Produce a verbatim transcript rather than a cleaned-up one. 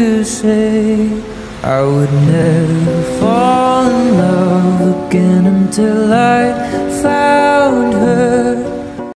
to say I would never fall in love again until I found